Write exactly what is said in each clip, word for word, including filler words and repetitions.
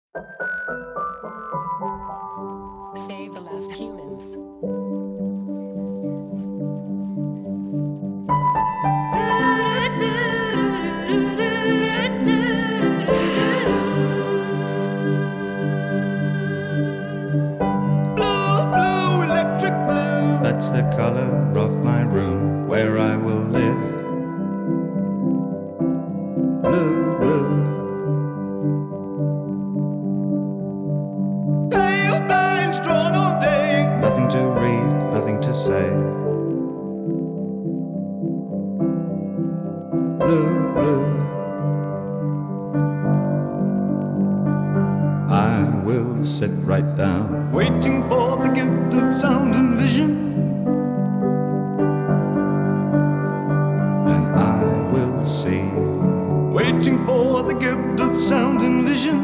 Save the last humans. Blue, blue, electric blue. That's the color of my room where I will live. Blue, blue. Pale blinds drawn all day. Nothing to read, nothing to say. Blue, blue. I will sit right down, waiting for the gift of sound and vision. And I will see, waiting for the gift of sound and vision.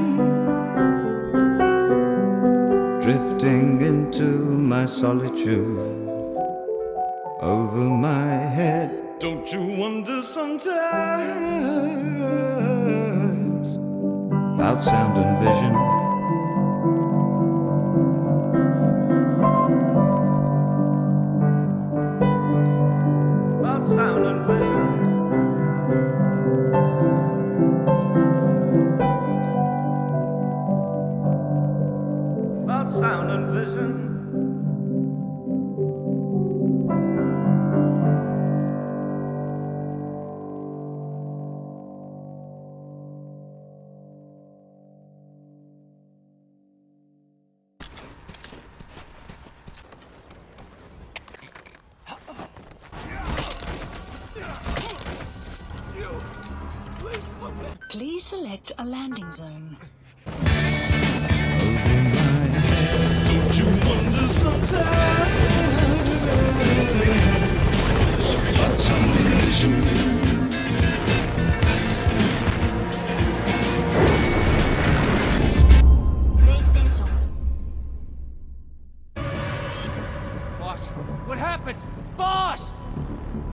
Drifting into my solitude, over my head. Don't you wonder sometimes about sound and vision? About sound and vision. About sound and vision. Please select a landing zone. Don't you wonder sometimes about some vision? Boss, what happened? Boss!